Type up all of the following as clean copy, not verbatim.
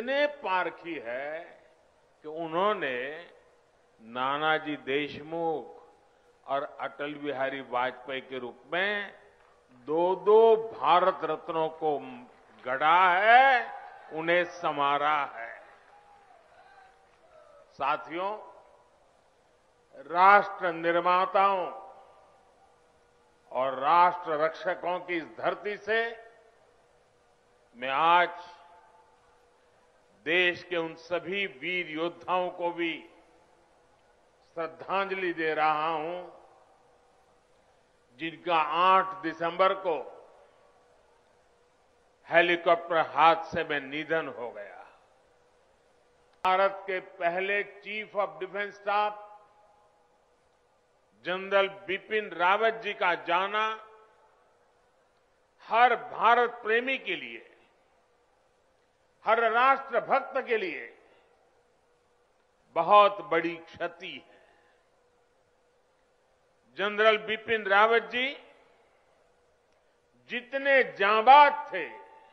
इतने पारखी है कि उन्होंने नानाजी देशमुख और अटल बिहारी वाजपेयी के रूप में दो भारत रत्नों को गढ़ा है, उन्हें संवारा है। साथियों, राष्ट्र निर्माताओं और राष्ट्र रक्षकों की इस धरती से मैं आज देश के उन सभी वीर योद्धाओं को भी श्रद्धांजलि दे रहा हूं जिनका 8 दिसंबर को हेलीकॉप्टर हादसे में निधन हो गया। भारत के पहले chief of defence staff general Bipin Rawat ji का जाना हर भारत प्रेमी के लिए, हर राष्ट्र भक्त के लिए बहुत बड़ी क्षति है। जनरल बिपिन रावत जी जितने जांबाज थे,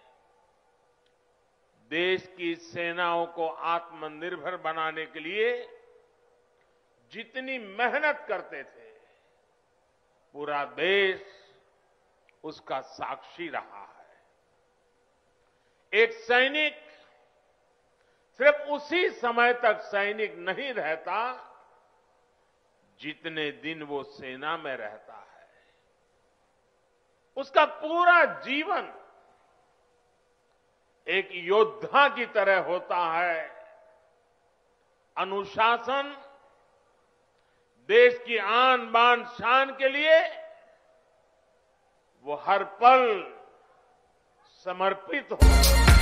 देश की सेनाओं को आत्मनिर्भर बनाने के लिए जितनी मेहनत करते थे, पूरा देश उसका साक्षी रहा है। एक सैनिक सिर्फ उसी समय तक सैनिक नहीं रहता जितने दिन वो सेना में रहता है। उसका पूरा जीवन एक योद्धा की तरह होता है। अनुशासन, देश की आन बान शान के लिए वो हर पल समर्पित हो।